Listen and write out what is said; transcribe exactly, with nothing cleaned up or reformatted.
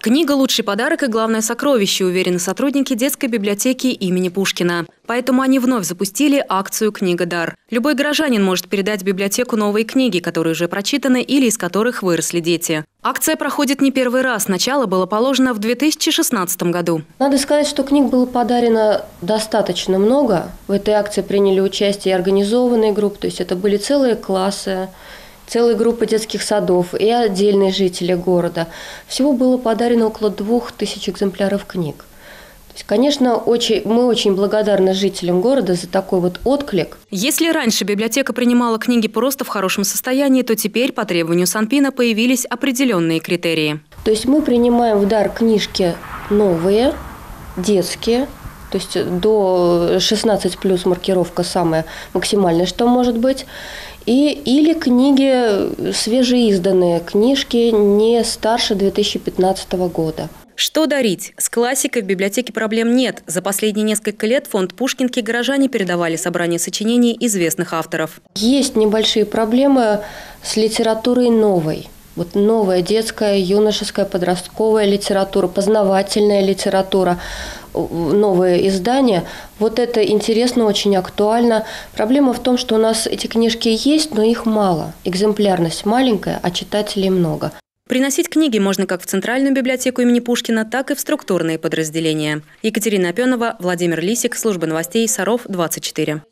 Книга – лучший подарок и главное сокровище, уверены сотрудники детской библиотеки имени Пушкина. Поэтому они вновь запустили акцию «Книга дар». Любой горожанин может передать в библиотеку новые книги, которые уже прочитаны или из которых выросли дети. Акция проходит не первый раз. Начало было положено в две тысячи шестнадцатом году. Надо сказать, что книг было подарено достаточно много. В этой акции приняли участие и организованные группы, то есть это были целые классы, целые группы детских садов и отдельные жители города. Всего было подарено около двух тысяч экземпляров книг. То есть, конечно, очень, мы очень благодарны жителям города за такой вот отклик. Если раньше библиотека принимала книги просто в хорошем состоянии, то теперь по требованию Санпина появились определенные критерии. То есть мы принимаем в дар книжки новые, детские, то есть до шестнадцати плюс маркировка самая максимальная, что может быть. И, или книги, свежеизданные книжки, не старше две тысячи пятнадцатого года. Что дарить? С классикой в библиотеке проблем нет. За последние несколько лет фонд Пушкинки горожане передавали собрание сочинений известных авторов. Есть небольшие проблемы с литературой новой. Вот новая детская, юношеская, подростковая литература, познавательная литература, новые издания. Вот это интересно, очень актуально. Проблема в том, что у нас эти книжки есть, но их мало. Экземплярность маленькая, а читателей много. Приносить книги можно как в Центральную библиотеку имени Пушкина, так и в структурные подразделения. Екатерина Опенова, Владимир Лисик, служба новостей Саров, двадцать четыре.